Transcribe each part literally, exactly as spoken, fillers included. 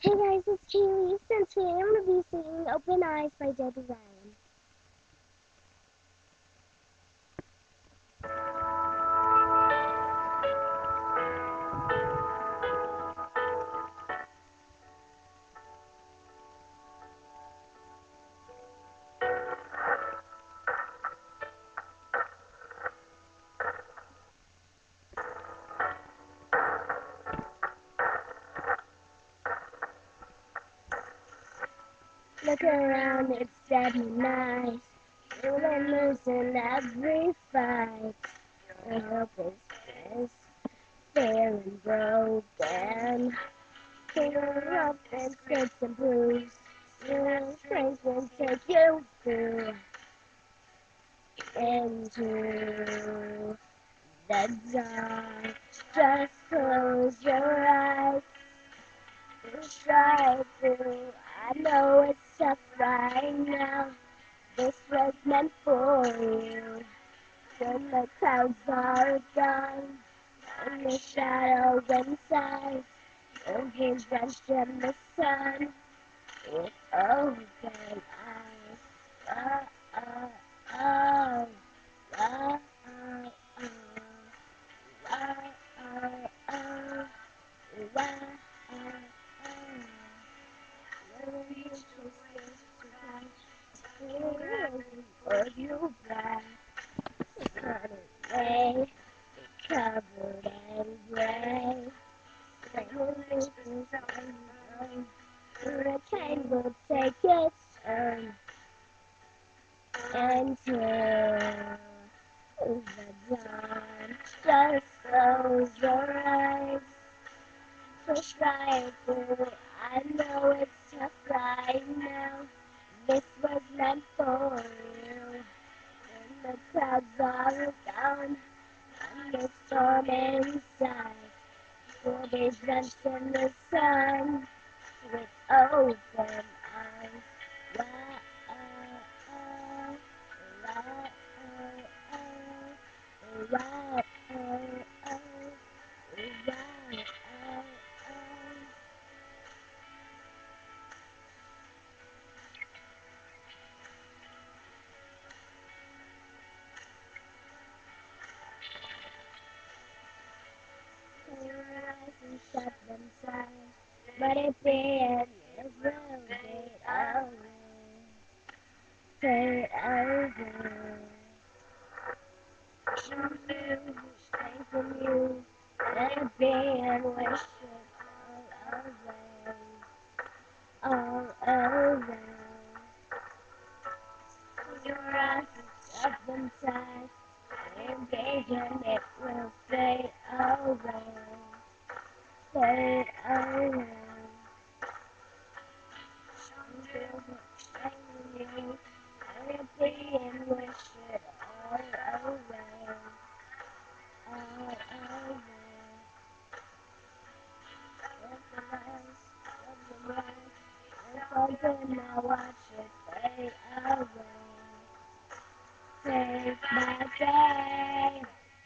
Hey guys, it's Kaylee. So today I'm going to be singing Open Eyes by Debbie Ryan. Look around, it's dead and nice. Feeling loose in every fight. I hope it's feeling broken. Feeling up and skirts and blues. Feeling strength will take you through into the dark. Just close your eyes. Try to. I know it's tough right now. This was meant for you. When the clouds are gone, and the shadow inside, and he drenched in the sun with open eyes. Oh, oh, oh, oh, oh, oh, oh, oh, oh, oh, oh. For you back, away, covered in gray. The train will take its turn until the dawn. Just close your eyes, push right through. I know it's tough right now. This was meant for you. When the clouds are gone and the storm inside, you'll be drenched in the sun with open eyes. Wah, oh, oh, wah, oh, oh, wah, oh, oh, wah, oh, oh. Close your eyes and shut them tight. But at the end, it will be over. Fade over. From you, strength from you. Let it be and wish it all away. All over. Close your eyes and shut them tight. And vision, it will fade away. Fade away. And wish it all away, all away. Let the lights, let the lights, it's all good now, watch it fade away. Take my day,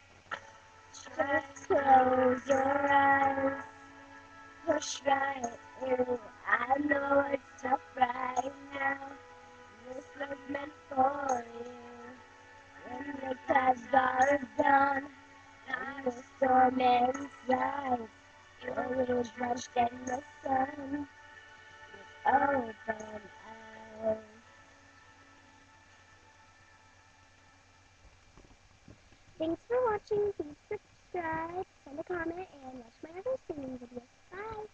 just close your eyes, push right through. I know it's tough right now, this was meant for you. When the clouds are gone and the storm inside, you're drenched in the sun with open eyes. Thanks for watching. Please subscribe.